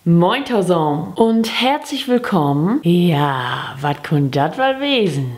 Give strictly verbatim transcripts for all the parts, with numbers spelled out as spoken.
Moin zusammen und herzlich willkommen. Ja, was könnte das wohl wesen?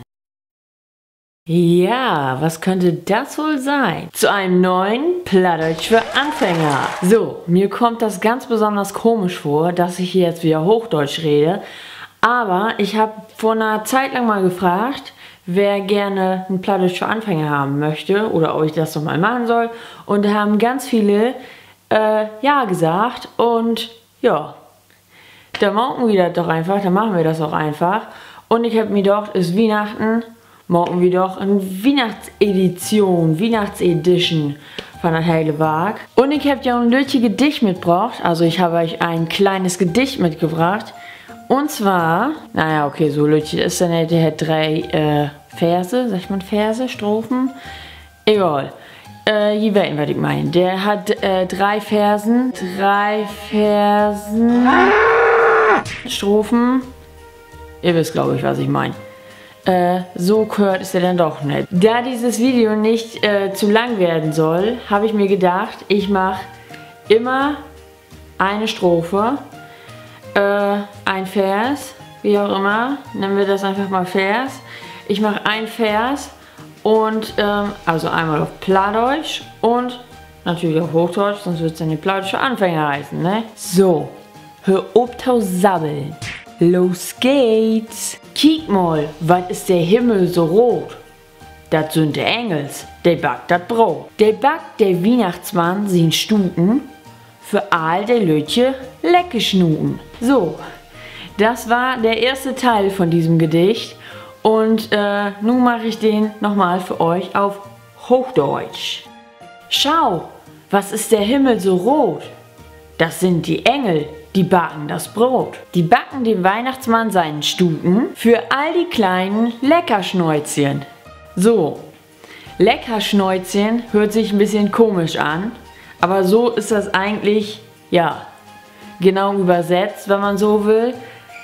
Ja, was könnte das wohl sein? Zu einem neuen Plattdeutsch für Anfänger. So, mir kommt das ganz besonders komisch vor, dass ich hier jetzt wieder Hochdeutsch rede. Aber ich habe vor einer Zeit lang mal gefragt, wer gerne ein Plattdeutsch für Anfänger haben möchte oder ob ich das doch mal machen soll. Und da haben ganz viele äh, ja gesagt und ja, da machen wir das doch einfach, dann machen wir das auch einfach. Und ich habe mir gedacht, es ist Weihnachten, machen wir doch eine Weihnachtsedition, Weihnachtsedition von der Heile Wag. Und ich habe ja ein Lütje Gedicht mitgebracht, also ich habe euch ein kleines Gedicht mitgebracht. Und zwar, naja, okay, so Lütje ist dann nicht, der hat drei äh, Verse, sagt man Verse, Strophen, egal. Äh, ihr wisst, was ich meine. Der hat äh, drei Versen, drei Versen, Strophen, ihr wisst, glaube ich, was ich meine. Äh, so gehört ist er dann doch nicht. Da dieses Video nicht äh, zu lang werden soll, habe ich mir gedacht, ich mache immer eine Strophe, äh, ein Vers, wie auch immer, nennen wir das einfach mal Vers. Ich mache ein Vers und, ähm, also einmal auf Plattdeutsch und natürlich auf Hochdeutsch, sonst wird es dann die Plattdeutsch für Anfänger heißen, ne? So, hör auf zu sabbeln. Los geht's! Kiek mal, was ist der Himmel so rot? Das sind die Engels, der backt das Brot. Der backt der Weihnachtsmann sin Stuten, für all der Lütje lecke Schnuten. So, das war der erste Teil von diesem Gedicht. Und äh, nun mache ich den nochmal für euch auf Hochdeutsch. Schau, was ist der Himmel so rot? Das sind die Engel, die backen das Brot. Die backen dem Weihnachtsmann seinen Stuten für all die kleinen Leckerschnäuzchen. So, Leckerschnäuzchen hört sich ein bisschen komisch an, aber so ist das eigentlich, ja, genau übersetzt, wenn man so will.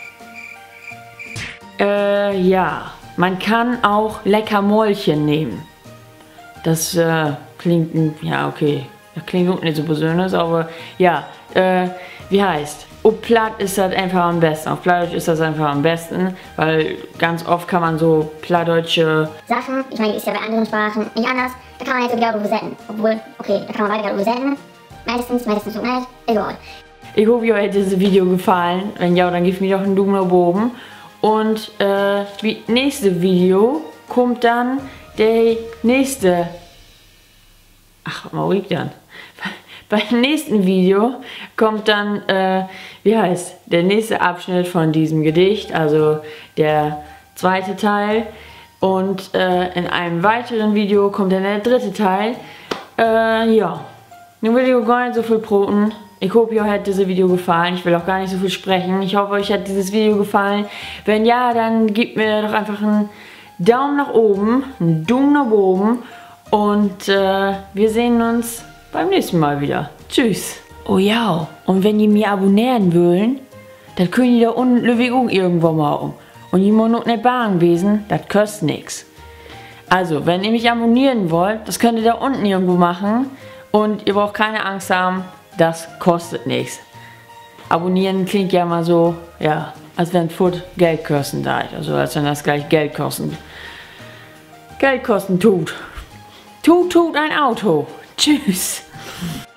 Äh, ja, man kann auch Leckermäulchen nehmen. Das äh, klingt, ja okay, das klingt auch nicht so besonders, aber ja, äh, wie heißt? Auf Platt ist das einfach am besten, auf Plattdeutsch ist das einfach am besten, weil ganz oft kann man so plattdeutsche Sachen, ich meine, ist ja bei anderen Sprachen nicht anders, da kann man jetzt so genau übersetzen, obwohl, okay, da kann man weiter übersetzen, meistens, meistens so nicht, egal. Ich hoffe, euch hat dieses Video gefallen, wenn ja, dann gebt mir doch einen Daumen nach oben. Und äh, das nächste Video kommt dann der nächste. Ach, mal ruhig dann. Beim nächsten Video kommt dann, äh, wie heißt, der nächste Abschnitt von diesem Gedicht, also der zweite Teil. Und äh, in einem weiteren Video kommt dann der dritte Teil. Äh, ja, nun will ich gar nicht so viel broten. Ich hoffe, euch hat dieses Video gefallen. Ich will auch gar nicht so viel sprechen. Ich hoffe, euch hat dieses Video gefallen. Wenn ja, dann gebt mir doch einfach einen Daumen nach oben, einen Daumen nach oben. Und äh, wir sehen uns beim nächsten Mal wieder. Tschüss. Oh ja, und wenn ihr mir abonnieren wollen, dann könnt ihr da unten Löwig auch irgendwo machen. Und ihr müsst noch nicht Bahn gewesen, das kostet nichts. Also, wenn ihr mich abonnieren wollt, das könnt ihr da unten irgendwo machen. Und ihr braucht keine Angst haben. Das kostet nichts. Abonnieren klingt ja mal so, ja, als wenn Food Geld kosten da. Also als wenn das gleich Geld kosten. Geld kosten tut. Tut, tut ein Auto. Tschüss.